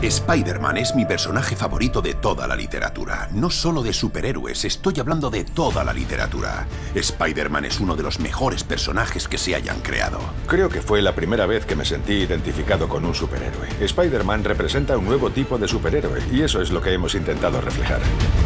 Spider-Man es mi personaje favorito de toda la literatura. No solo de superhéroes, estoy hablando de toda la literatura. Spider-Man es uno de los mejores personajes que se hayan creado. Creo que fue la primera vez que me sentí identificado con un superhéroe. Spider-Man representa un nuevo tipo de superhéroe, y eso es lo que hemos intentado reflejar.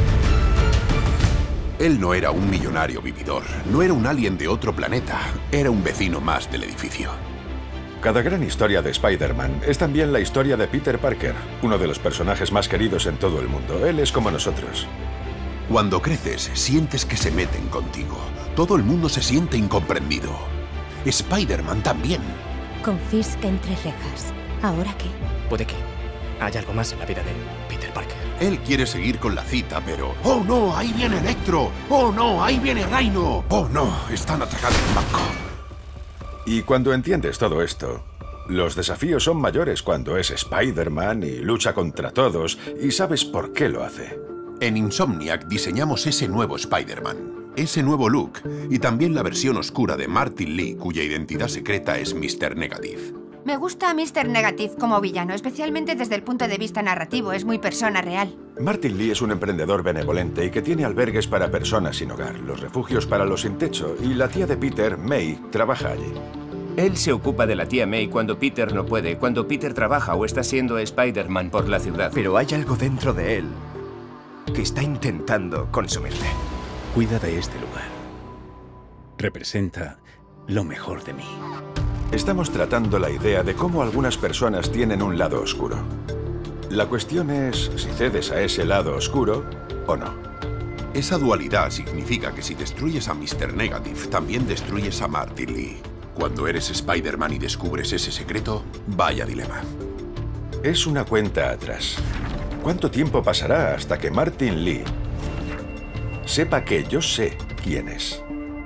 Él no era un millonario vividor, no era un alien de otro planeta, era un vecino más del edificio. Cada gran historia de Spider-Man es también la historia de Peter Parker, uno de los personajes más queridos en todo el mundo. Él es como nosotros. Cuando creces, sientes que se meten contigo. Todo el mundo se siente incomprendido. Spider-Man también. Con Fisk entre rejas. ¿Ahora qué? Puede que haya algo más en la vida de Peter Parker. Él quiere seguir con la cita, pero... ¡Oh, no! ¡Ahí viene Electro! ¡Oh, no! ¡Ahí viene Rhino! ¡Oh, no! Están atacando el banco. Y cuando entiendes todo esto, los desafíos son mayores cuando es Spider-Man y lucha contra todos y sabes por qué lo hace. En Insomniac diseñamos ese nuevo Spider-Man, ese nuevo look y también la versión oscura de Martin Lee, cuya identidad secreta es Mr. Negative. Me gusta Mr. Negative como villano, especialmente desde el punto de vista narrativo. Es muy persona real. Martin Lee es un emprendedor benevolente y que tiene albergues para personas sin hogar, los refugios para los sin techo, y la tía de Peter, May, trabaja allí. Él se ocupa de la tía May cuando Peter no puede, cuando Peter trabaja o está siendo Spider-Man por la ciudad. Pero hay algo dentro de él que está intentando consumirle. Cuida de este lugar. Representa lo mejor de mí. Estamos tratando la idea de cómo algunas personas tienen un lado oscuro. La cuestión es si cedes a ese lado oscuro o no. Esa dualidad significa que si destruyes a Mr. Negative, también destruyes a Martin Lee. Cuando eres Spider-Man y descubres ese secreto, vaya dilema. Es una cuenta atrás. ¿Cuánto tiempo pasará hasta que Martin Lee sepa que yo sé quién es?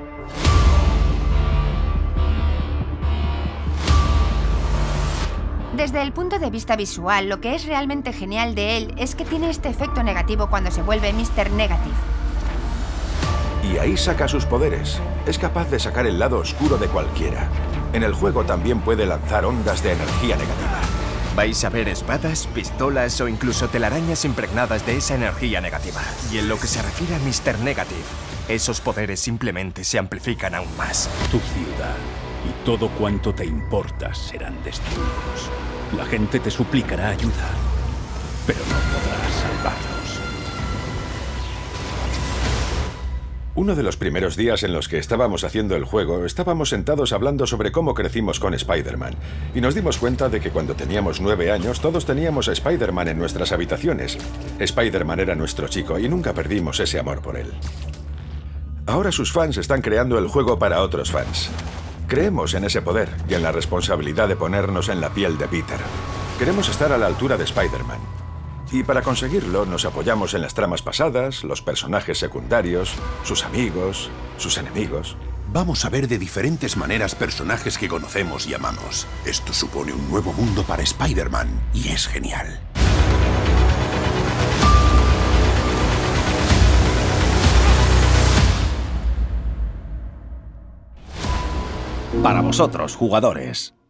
Desde el punto de vista visual, lo que es realmente genial de él es que tiene este efecto negativo cuando se vuelve Mr. Negative. Y ahí saca sus poderes. Es capaz de sacar el lado oscuro de cualquiera. En el juego también puede lanzar ondas de energía negativa. Vais a ver espadas, pistolas o incluso telarañas impregnadas de esa energía negativa. Y en lo que se refiere a Mr. Negative, esos poderes simplemente se amplifican aún más. Tu ciudad y todo cuanto te importa serán destruidos. La gente te suplicará ayuda, pero no podrás salvarlos. Uno de los primeros días en los que estábamos haciendo el juego, estábamos sentados hablando sobre cómo crecimos con Spider-Man. Y nos dimos cuenta de que cuando teníamos 9 años, todos teníamos a Spider-Man en nuestras habitaciones. Spider-Man era nuestro chico y nunca perdimos ese amor por él. Ahora sus fans están creando el juego para otros fans. Creemos en ese poder y en la responsabilidad de ponernos en la piel de Peter. Queremos estar a la altura de Spider-Man. Y para conseguirlo nos apoyamos en las tramas pasadas, los personajes secundarios, sus amigos, sus enemigos. Vamos a ver de diferentes maneras personajes que conocemos y amamos. Esto supone un nuevo mundo para Spider-Man y es genial. Para vosotros, jugadores.